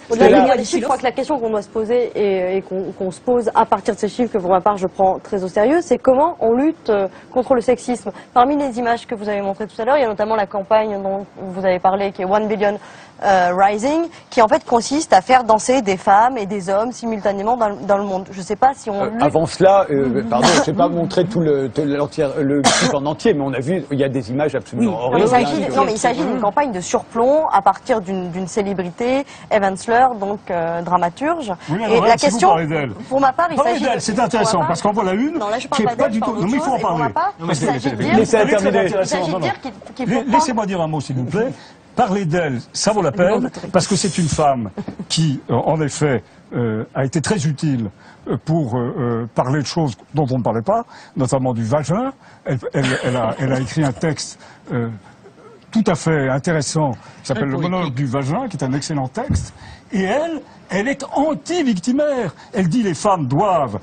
Au-delà des chiffres, je crois que la question qu'on doit se poser et qu'on se pose à partir de ces chiffres, que pour ma part je prends très au sérieux, c'est comment on lutte contre le sexisme. Parmi les images que vous avez montrées tout à l'heure, il y a notamment la campagne dont vous avez parlé, qui est 1 Billion Rising, qui en fait consiste à faire danser des femmes et des hommes simultanément dans le monde. Je ne sais pas si on lutte... Avant cela, pardon, je ne sais pas montrer tout le clip en entier, mais on a vu, il y a des images absolument horribles. Non, mais il s'agit d'une campagne de surplomb à partir d'une célébrité, Eva Ensler, donc dramaturge. Oui, et la question, pour ma part, il s'agit... C'est intéressant, parce qu'en voilà une qui n'est pas du tout... Non, mais il faut en parler. Laissez-moi dire un mot, s'il vous plaît. Parler d'elle, ça vaut la peine, parce que c'est une femme qui, en effet, a été très utile pour parler de choses dont on ne parlait pas, notamment du vagin. Elle a écrit un texte tout à fait intéressant, qui s'appelle Le monologue du vagin, qui est un excellent texte. Et elle est anti-victimaire. Elle dit les femmes doivent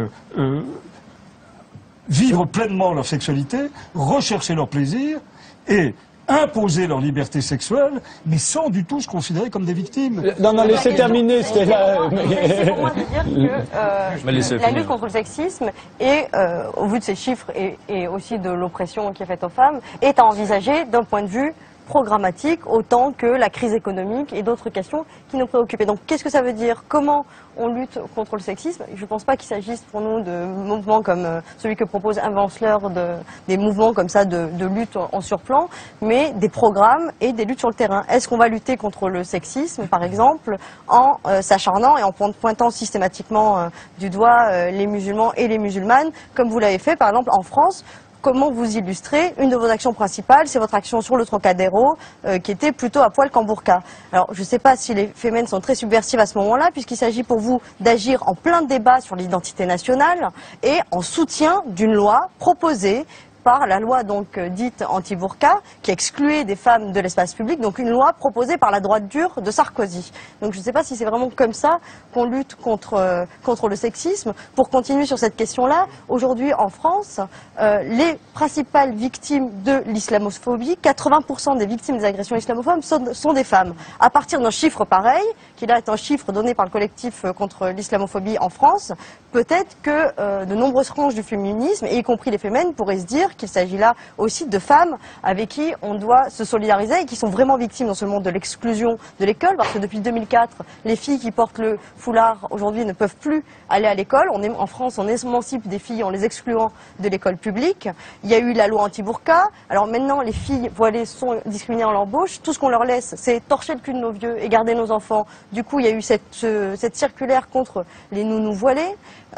vivre pleinement leur sexualité, rechercher leur plaisir et imposer leur liberté sexuelle, mais sans du tout se considérer comme des victimes. Non, laissez terminer, c'est pour moi de dire que la lutte contre le sexisme, et au vu de ces chiffres et aussi de l'oppression qui est faite aux femmes, est à envisager d'un point de vue programmatique autant que la crise économique et d'autres questions qui nous préoccupent. Et donc qu'est-ce que ça veut dire? Comment on lutte contre le sexisme? Je ne pense pas qu'il s'agisse pour nous de mouvements comme celui que propose Eva Ensler, des mouvements comme ça de lutte en surplan, mais des programmes et des luttes sur le terrain. Est-ce qu'on va lutter contre le sexisme, par exemple, en s'acharnant et en pointant systématiquement du doigt les musulmans et les musulmanes, comme vous l'avez fait, par exemple, en France? Comment vous illustrez une de vos actions principales, c'est votre action sur le Trocadéro, qui était plutôt à poil qu'en burqa. Alors, je ne sais pas si les fémènes sont très subversives à ce moment-là, puisqu'il s'agit pour vous d'agir en plein débat sur l'identité nationale et en soutien d'une loi proposée par la loi donc dite anti-burqa, qui excluait des femmes de l'espace public, donc une loi proposée par la droite dure de Sarkozy. Donc je ne sais pas si c'est vraiment comme ça qu'on lutte contre le sexisme. Pour continuer sur cette question-là, aujourd'hui en France, les principales victimes de l'islamophobie, 80% des victimes des agressions islamophobes sont des femmes. À partir d'un chiffre pareil, qui là est un chiffre donné par le collectif contre l'islamophobie en France, peut-être que de nombreuses franges du féminisme, y compris les fémènes, pourraient se dire qu'il s'agit là aussi de femmes avec qui on doit se solidariser et qui sont vraiment victimes non seulement de l'exclusion de l'école, parce que depuis 2004, les filles qui portent le foulard aujourd'hui ne peuvent plus aller à l'école. En France, on émancipe des filles en les excluant de l'école publique. Il y a eu la loi anti-burqa. Alors maintenant, les filles voilées sont discriminées en l'embauche. Tout ce qu'on leur laisse, c'est torcher le cul de nos vieux et garder nos enfants. Du coup, il y a eu cette circulaire contre les nounous voilés.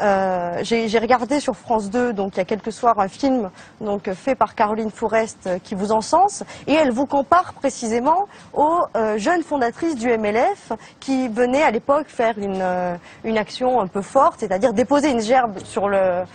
J'ai regardé sur France 2, donc il y a quelques soirs, un film donc fait par Caroline Fourest qui vous encense, et elle vous compare précisément aux jeunes fondatrices du MLF qui venaient à l'époque faire une action un peu forte, c'est-à-dire déposer une gerbe sur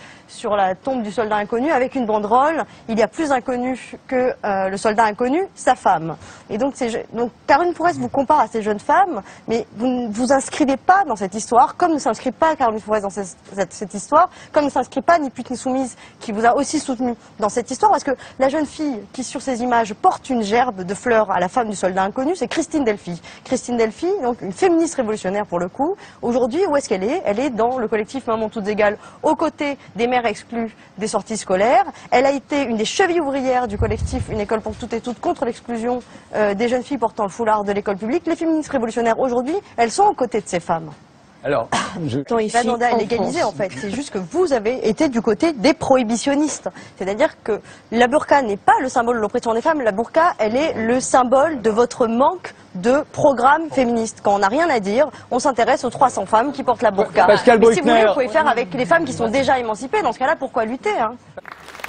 la tombe du soldat inconnu avec une banderole: il y a plus inconnu que le soldat inconnu, sa femme. Et donc Caroline Fourest vous compare à ces jeunes femmes, mais vous ne vous inscrivez pas dans cette histoire, comme ne s'inscrit pas Caroline Fourest dans cette histoire, comme ne s'inscrit pas Ni Pute Ni Soumise, qui vous a aussi soutenu dans cette histoire, parce que la jeune fille qui sur ces images porte une gerbe de fleurs à la femme du soldat inconnu, c'est Christine Delphi. Christine Delphi, donc une féministe révolutionnaire pour le coup. Aujourd'hui, où est-ce qu'elle est? Elle est dans le collectif Maman Toutes Égales, aux côtés des mères exclues des sorties scolaires. Elle a été une des chevilles ouvrières du collectif Une école pour toutes et toutes contre l'exclusion des jeunes filles portant le foulard de l'école publique. Les féministes révolutionnaires aujourd'hui, elles sont aux côtés de ces femmes. Alors, pas demandé à légaliser en fait, c'est juste que vous avez été du côté des prohibitionnistes. C'est-à-dire que la burqa n'est pas le symbole de l'oppression des femmes, la burqa, elle est le symbole de votre manque de programme féministe. Quand on n'a rien à dire, on s'intéresse aux 300 femmes qui portent la burqa. Pascal Mais si vous voulez, Bruckner. vous pouvez faire avec les femmes qui sont déjà émancipées, dans ce cas-là, pourquoi lutter, hein?